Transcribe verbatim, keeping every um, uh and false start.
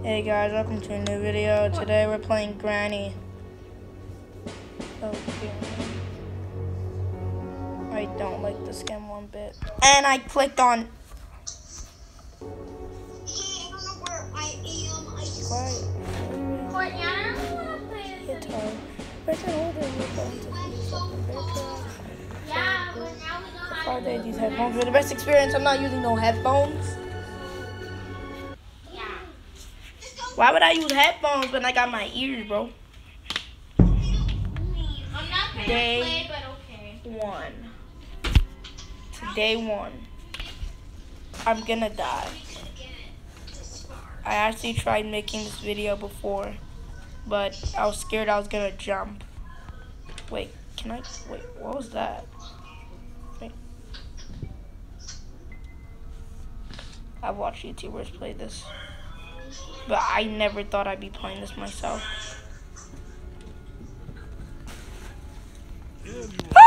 Hey guys, welcome to a new video. Today we're playing Granny. Okay. I don't like this game one bit. And I clicked on. Hey, I don't know where I am. I just. Quiet. Courtney, I don't want to play this. Guitar. Press and hold it. We're going to do something better. Yeah, but now we know how Five to days, do these it. headphones were the best experience. I'm not using no headphones. Yeah. Why would I use headphones when I got my ears, bro? I'm not going to Day play, but okay. one. Today one. I'm gonna die. I actually tried making this video before, but I was scared I was gonna jump. Wait, can I? Wait, what was that? Wait. I've watched YouTubers play this, but I never thought I'd be playing this myself.